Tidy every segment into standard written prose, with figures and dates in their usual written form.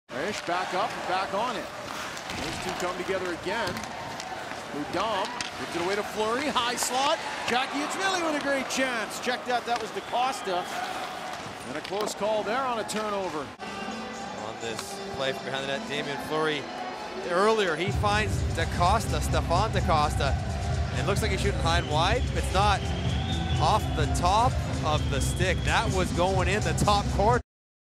Rish back up and back on it. Those two come together again. Ludam gives it away to Fleury. High slot. Jackie Itzmili with a great chance. Check that. That was DaCosta. And a close call there on a turnover. On this play from behind the net, Damien Fleury. Earlier, he finds DaCosta, Stefan DaCosta. And it looks like he's shooting high and wide. It's not off the top of the stick. That was going in the top corner.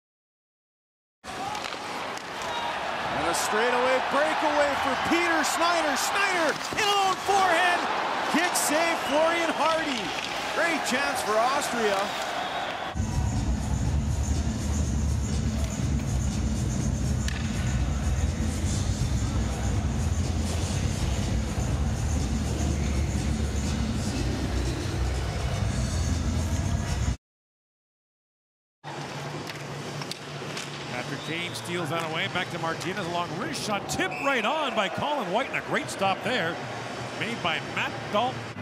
And a straightaway breakaway for Peter Schneider. Schneider in a lone forehand. Kick save, Florian Hardy. Great chance for Austria. After Kane steals that away, back to Martinez, long wrist shot, tipped right on by Colin White, and a great stop there, made by Matt Dalton.